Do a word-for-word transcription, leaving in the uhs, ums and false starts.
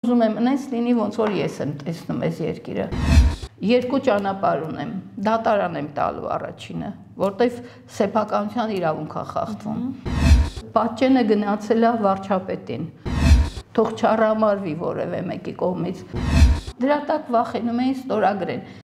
ուզում եմ նես լինի, ոնց որ ես եմ տեսնում այս երկիրը։ Երկու ճանապարհ ունեմ, դատարան եմ տալու առաջինը, որտեվ սեփականության իրավունք է խախտվում։ Պատճենը գնացել է վարչապետին, թող չառամարվի որևէ մեկի կողմից։ Դրա տակ վախենում էին ստորագրեն։